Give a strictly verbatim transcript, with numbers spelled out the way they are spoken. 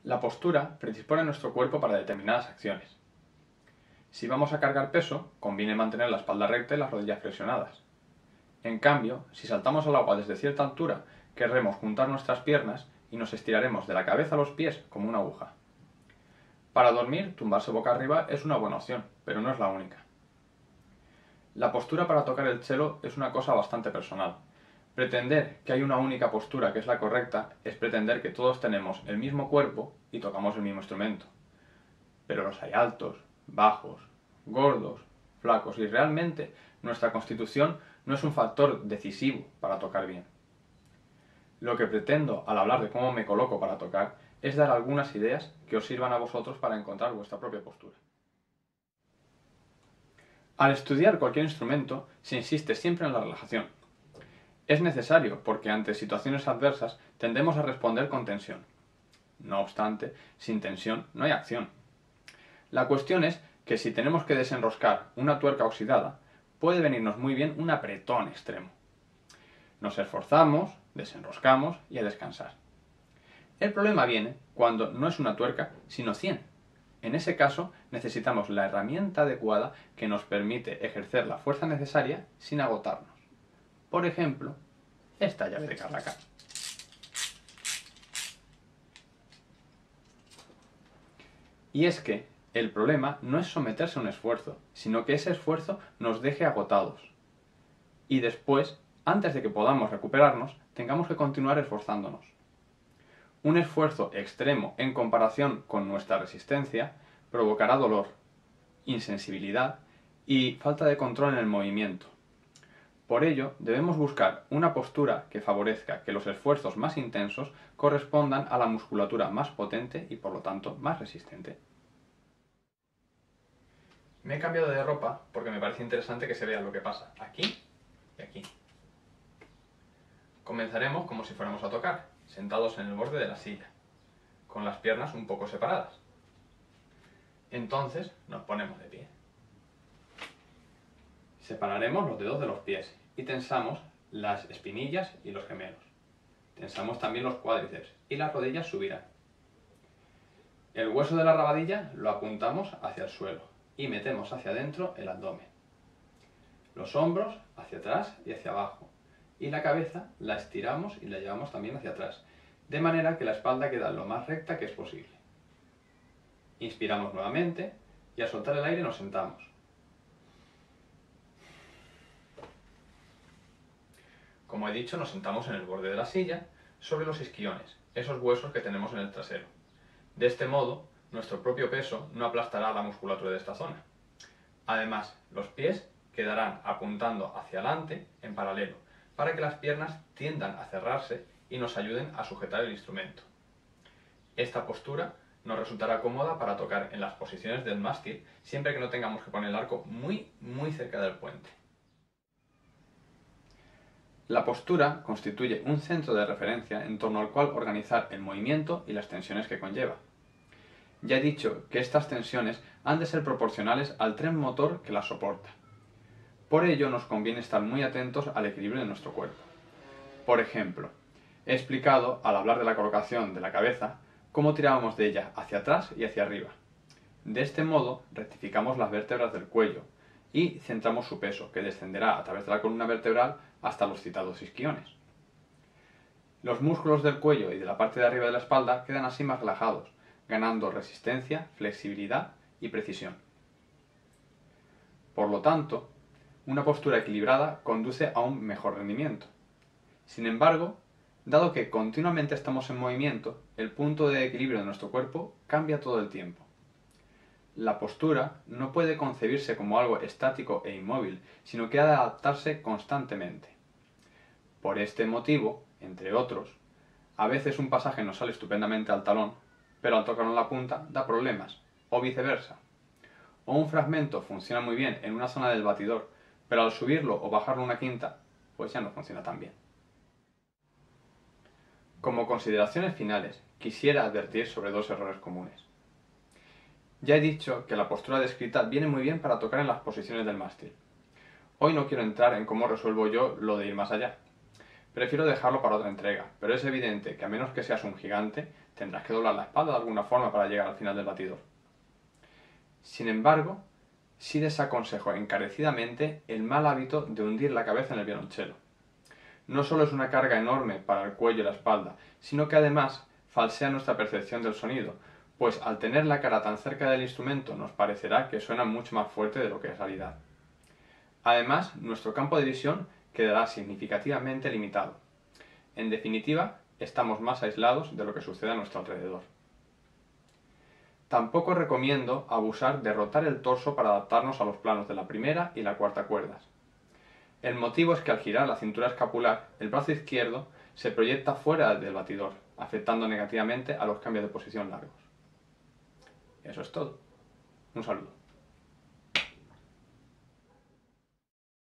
La postura predispone nuestro cuerpo para determinadas acciones. Si vamos a cargar peso, conviene mantener la espalda recta y las rodillas flexionadas. En cambio, si saltamos al agua desde cierta altura, querremos juntar nuestras piernas y nos estiraremos de la cabeza a los pies como una aguja. Para dormir, tumbarse boca arriba es una buena opción, pero no es la única. La postura para tocar el cello es una cosa bastante personal. Pretender que hay una única postura que es la correcta es pretender que todos tenemos el mismo cuerpo y tocamos el mismo instrumento. Pero los hay altos, bajos, gordos, flacos y realmente nuestra constitución no es un factor decisivo para tocar bien. Lo que pretendo al hablar de cómo me coloco para tocar es dar algunas ideas que os sirvan a vosotros para encontrar vuestra propia postura. Al estudiar cualquier instrumento se insiste siempre en la relajación. Es necesario porque ante situaciones adversas tendemos a responder con tensión. No obstante, sin tensión no hay acción. La cuestión es que si tenemos que desenroscar una tuerca oxidada, puede venirnos muy bien un apretón extremo. Nos esforzamos, desenroscamos y a descansar. El problema viene cuando no es una tuerca, sino cien. En ese caso, necesitamos la herramienta adecuada que nos permite ejercer la fuerza necesaria sin agotarnos. Por ejemplo, esta llave de carraca. Y es que el problema no es someterse a un esfuerzo, sino que ese esfuerzo nos deje agotados. Y después, antes de que podamos recuperarnos, tengamos que continuar esforzándonos. Un esfuerzo extremo en comparación con nuestra resistencia provocará dolor, insensibilidad y falta de control en el movimiento. Por ello, debemos buscar una postura que favorezca que los esfuerzos más intensos correspondan a la musculatura más potente y por lo tanto más resistente. Me he cambiado de ropa porque me parece interesante que se vea lo que pasa aquí y aquí. Comenzaremos como si fuéramos a tocar, sentados en el borde de la silla, con las piernas un poco separadas. Entonces nos ponemos de pie. Separaremos los dedos de los pies y tensamos las espinillas y los gemelos. Tensamos también los cuádriceps y las rodillas subirán. El hueso de la rabadilla lo apuntamos hacia el suelo y metemos hacia adentro el abdomen. Los hombros hacia atrás y hacia abajo. Y la cabeza la estiramos y la llevamos también hacia atrás, de manera que la espalda queda lo más recta que es posible. Inspiramos nuevamente y al soltar el aire nos sentamos. Como he dicho, nos sentamos en el borde de la silla, sobre los isquiones, esos huesos que tenemos en el trasero. De este modo, nuestro propio peso no aplastará la musculatura de esta zona. Además, los pies quedarán apuntando hacia adelante en paralelo, para que las piernas tiendan a cerrarse y nos ayuden a sujetar el instrumento. Esta postura nos resultará cómoda para tocar en las posiciones del mástil, siempre que no tengamos que poner el arco muy, muy cerca del puente. La postura constituye un centro de referencia en torno al cual organizar el movimiento y las tensiones que conlleva. Ya he dicho que estas tensiones han de ser proporcionales al tren motor que las soporta. Por ello nos conviene estar muy atentos al equilibrio de nuestro cuerpo. Por ejemplo, he explicado, al hablar de la colocación de la cabeza, cómo tirábamos de ella hacia atrás y hacia arriba. De este modo rectificamos las vértebras del cuello y centramos su peso, que descenderá a través de la columna vertebral hasta los citados isquiones. Los músculos del cuello y de la parte de arriba de la espalda quedan así más relajados, ganando resistencia, flexibilidad y precisión. Por lo tanto, una postura equilibrada conduce a un mejor rendimiento. Sin embargo, dado que continuamente estamos en movimiento, el punto de equilibrio de nuestro cuerpo cambia todo el tiempo. La postura no puede concebirse como algo estático e inmóvil, sino que ha de adaptarse constantemente. Por este motivo, entre otros, a veces un pasaje nos sale estupendamente al talón, pero al tocarlo en la punta da problemas, o viceversa. O un fragmento funciona muy bien en una zona del batidor, pero al subirlo o bajarlo una quinta, pues ya no funciona tan bien. Como consideraciones finales, quisiera advertir sobre dos errores comunes. Ya he dicho que la postura descrita viene muy bien para tocar en las posiciones del mástil. Hoy no quiero entrar en cómo resuelvo yo lo de ir más allá, Prefiero dejarlo para otra entrega, pero es evidente que a menos que seas un gigante, tendrás que doblar la espalda de alguna forma para llegar al final del batidor. Sin embargo, sí desaconsejo encarecidamente el mal hábito de hundir la cabeza en el violonchelo. No solo es una carga enorme para el cuello y la espalda, sino que además falsea nuestra percepción del sonido, pues al tener la cara tan cerca del instrumento nos parecerá que suena mucho más fuerte de lo que es realidad. Además, nuestro campo de visión quedará significativamente limitado. En definitiva, estamos más aislados de lo que sucede a nuestro alrededor. Tampoco recomiendo abusar de rotar el torso para adaptarnos a los planos de la primera y la cuarta cuerdas. El motivo es que al girar la cintura escapular, el brazo izquierdo se proyecta fuera del batidor, afectando negativamente a los cambios de posición largos. Eso es todo. Un saludo.